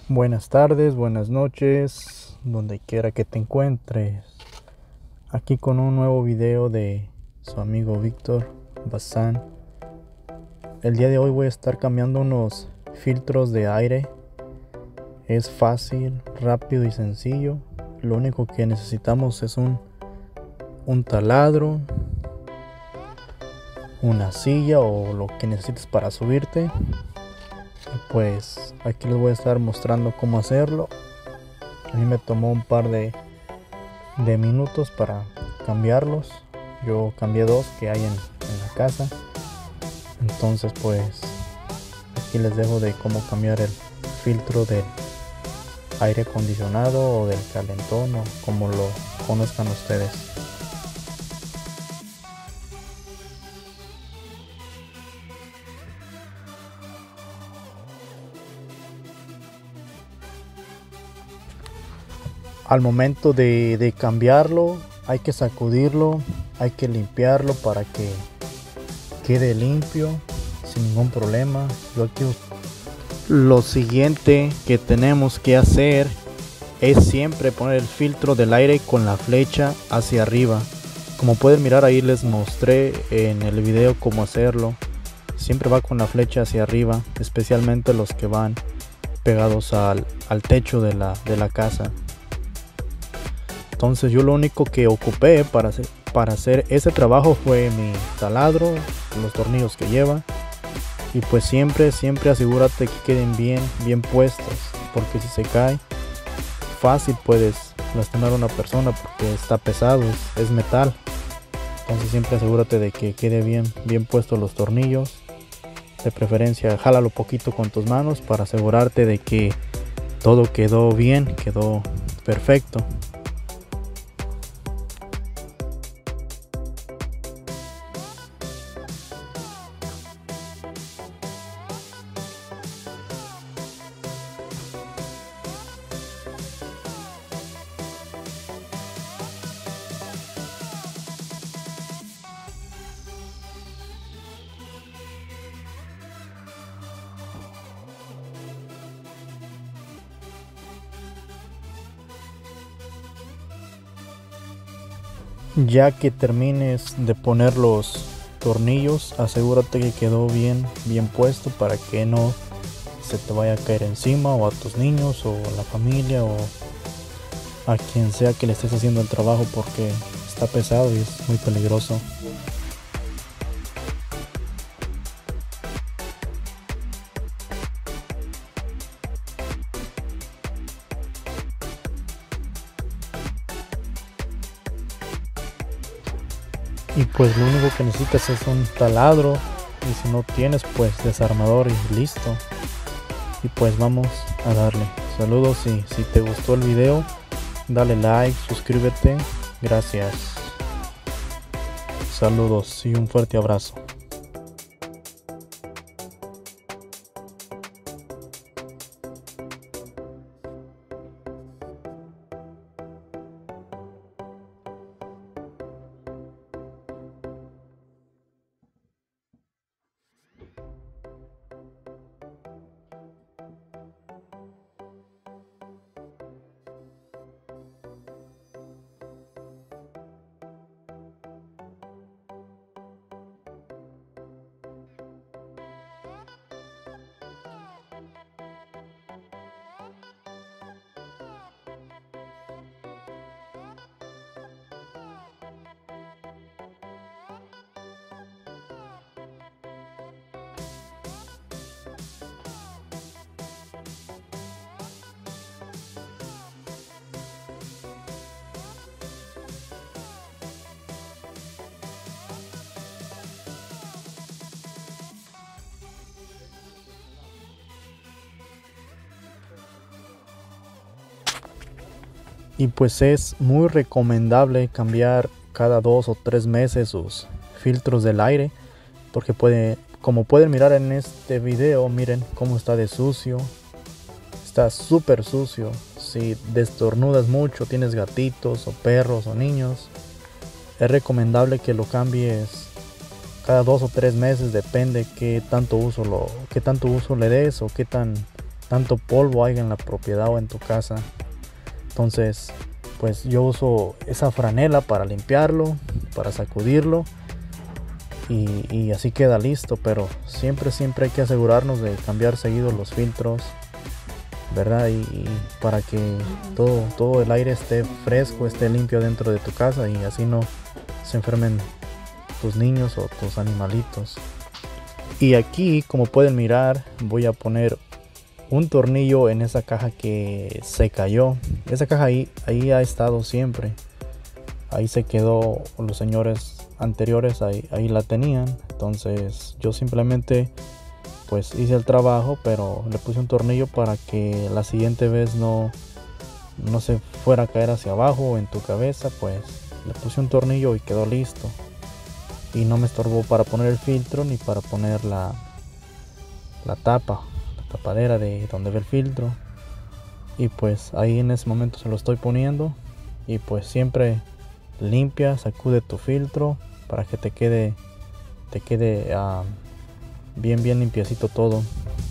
Buenas tardes, buenas noches, donde quiera que te encuentres. Aquí con un nuevo video de su amigo Víctor Bazán. El día de hoy voy a estar cambiando unos filtros de aire. Es fácil, rápido y sencillo. Lo único que necesitamos es un taladro, una silla o lo que necesites para subirte. Pues aquí les voy a estar mostrando cómo hacerlo. A mí me tomó un par de minutos para cambiarlos. Yo cambié dos que hay en la casa. Entonces pues aquí les dejo de cómo cambiar el filtro del aire acondicionado o del calentón o como lo conozcan ustedes. Al momento de cambiarlo hay que sacudirlo, hay que limpiarlo para que quede limpio sin ningún problema. Lo siguiente que tenemos que hacer es siempre poner el filtro del aire con la flecha hacia arriba. Como pueden mirar, ahí les mostré en el video cómo hacerlo. Siempre va con la flecha hacia arriba, especialmente los que van pegados al techo de la casa. Entonces yo lo único que ocupé para hacer ese trabajo fue mi taladro, los tornillos que lleva, y pues siempre asegúrate que queden bien puestos, porque si se cae fácil puedes lastimar a una persona porque está pesado, es metal. Entonces siempre asegúrate de que quede bien puestos los tornillos. De preferencia jálalo poquito con tus manos para asegurarte de que todo quedó bien, quedó perfecto. Ya que termines de poner los tornillos, asegúrate que quedó bien puesto para que no se te vaya a caer encima o a tus niños o a la familia o a quien sea que le estés haciendo el trabajo, porque está pesado y es muy peligroso. Y pues lo único que necesitas es un taladro, y si no tienes pues desarmador y listo. Y pues vamos a darle. Saludos, y si te gustó el video dale like, suscríbete, gracias. Saludos y un fuerte abrazo. Y pues es muy recomendable cambiar cada 2 o 3 meses sus filtros del aire, porque como pueden mirar en este video, miren cómo está de sucio. Está súper sucio. Si destornudas mucho, tienes gatitos o perros o niños, es recomendable que lo cambies cada 2 o 3 meses, depende qué tanto uso le des o qué tan tanto polvo hay en la propiedad o en tu casa. Entonces pues yo uso esa franela para limpiarlo, para sacudirlo y así queda listo. Pero siempre hay que asegurarnos de cambiar seguido los filtros, ¿verdad? Y para que todo el aire esté fresco, esté limpio dentro de tu casa y así no se enfermen tus niños o tus animalitos. Y aquí, como pueden mirar, voy a poner un tornillo en esa caja que se cayó. Esa caja ahí ha estado siempre. Ahí se quedó, los señores anteriores ahí la tenían. Entonces yo simplemente pues hice el trabajo, pero le puse un tornillo para que la siguiente vez no se fuera a caer hacia abajo o en tu cabeza. Pues le puse un tornillo y quedó listo. Y no me estorbó para poner el filtro ni para poner la tapadera de donde ve el filtro. Y pues ahí en ese momento se lo estoy poniendo. Y pues siempre limpia, sacude tu filtro para que te quede bien limpiecito todo.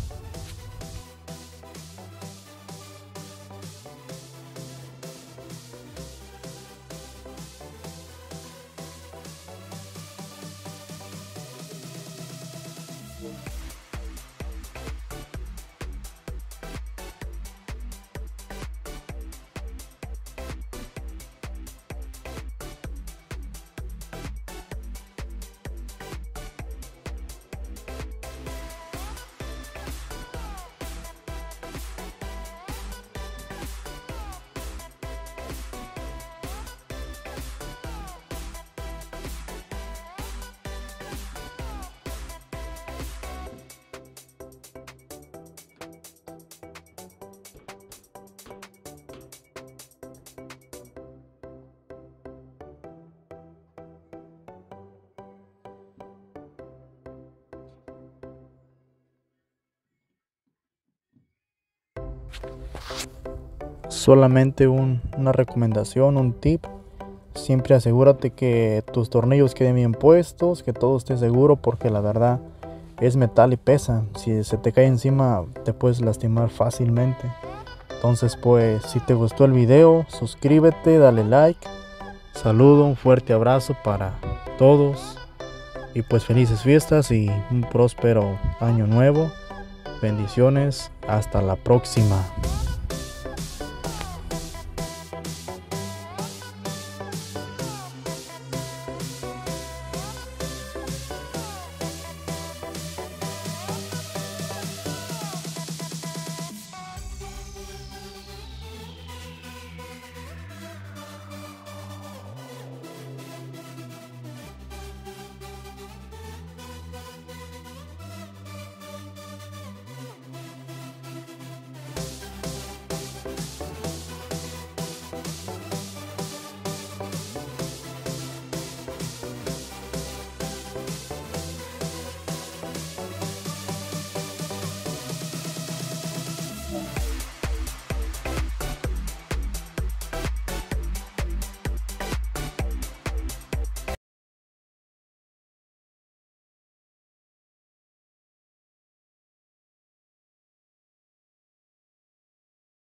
Solamente una recomendación, un tip: siempre asegúrate que tus tornillos queden bien puestos, que todo esté seguro, porque la verdad es metal y pesa. Si se te cae encima te puedes lastimar fácilmente. Entonces pues si te gustó el video, suscríbete, dale like. Saludo, un fuerte abrazo para todos y pues felices fiestas y un próspero año nuevo. Bendiciones, hasta la próxima.